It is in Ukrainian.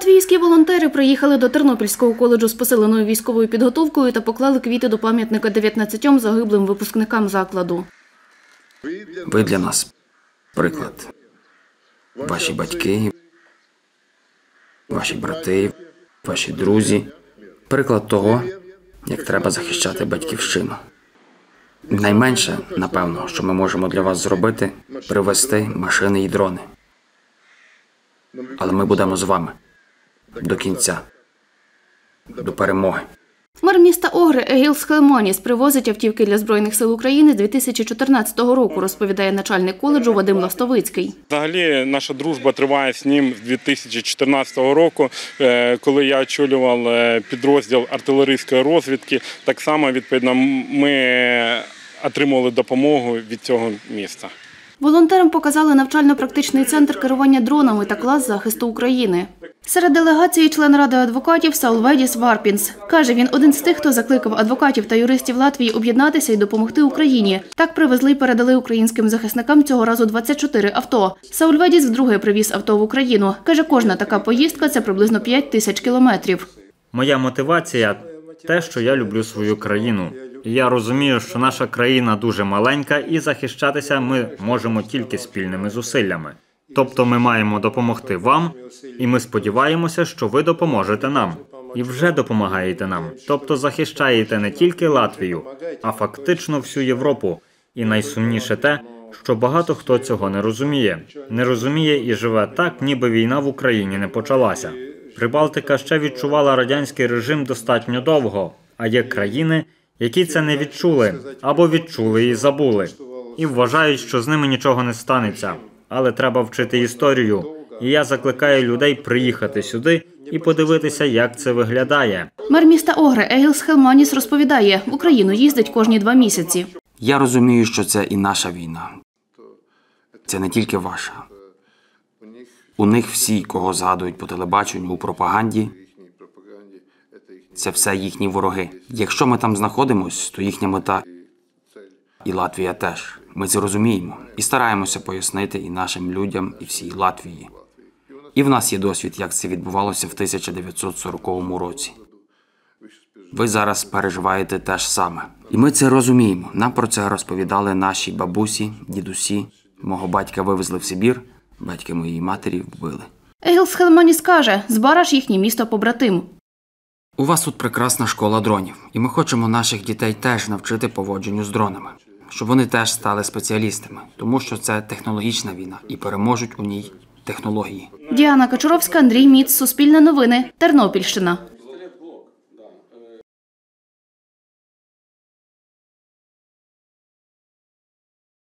Латвійські волонтери приїхали до Тернопільського коледжу з посиленою військовою підготовкою та поклали квіти до пам'ятника 19 загиблим випускникам закладу. Ви для нас приклад. Ваші батьки, ваші брати, ваші друзі. Приклад того, як треба захищати батьківщину. Найменше, напевно, що ми можемо для вас зробити – привезти машини і дрони. Але ми будемо з вами. До кінця. До перемоги. Мер міста Огри Егілс Хелмоніс привозить автівки для Збройних сил України з 2014 року, розповідає начальник коледжу Вадим Ластовицький. Взагалі, наша дружба триває з ним з 2014 року, коли я очолював підрозділ артилерійської розвідки. Так само, відповідно, ми отримували допомогу від цього міста. Волонтерам показали навчально-практичний центр керування дронами та клас захисту України. Серед делегації член Ради адвокатів Саулведіс Варпінс. Каже, він один з тих, хто закликав адвокатів та юристів Латвії об'єднатися і допомогти Україні. Так привезли і передали українським захисникам цього разу 24 авто. Саулведіс вдруге привіз авто в Україну. Каже, кожна така поїздка – це приблизно 5 тисяч кілометрів. Моя мотивація – те, що я люблю свою країну. І я розумію, що наша країна дуже маленька і захищатися ми можемо тільки спільними зусиллями. Тобто ми маємо допомогти вам, і ми сподіваємося, що ви допоможете нам. І вже допомагаєте нам. Тобто захищаєте не тільки Латвію, а фактично всю Європу. І найсумніше те, що багато хто цього не розуміє. Не розуміє і живе так, ніби війна в Україні не почалася. Прибалтика ще відчувала радянський режим достатньо довго, а є країни, які це не відчули, або відчули і забули. І вважають, що з ними нічого не станеться. Але треба вчити історію. І я закликаю людей приїхати сюди і подивитися, як це виглядає. Мер міста Огри Егілс Хелмоніс розповідає, в Україну їздить кожні 2 місяці. Я розумію, що це і наша війна. Це не тільки ваша. У них всі, кого згадують по телебаченню, у пропаганді, це все їхні вороги. Якщо ми там знаходимось, то їхня мета і Латвія теж. Ми це розуміємо і стараємося пояснити і нашим людям, і всій Латвії. І в нас є досвід, як це відбувалося в 1940 році. Ви зараз переживаєте те ж саме. І ми це розуміємо. Нам про це розповідали наші бабусі, дідусі. Мого батька вивезли в Сибір, батька моєї матері вбили. Егілс Хелмоніс каже, Збараж – їхнє місто-побратим. У вас тут прекрасна школа дронів, і ми хочемо наших дітей теж навчити поводженню з дронами, щоб вони теж стали спеціалістами, тому що це технологічна війна і переможуть у ній технології. Діана Качуровська, Андрій Міц, Суспільне новини, Тернопільщина.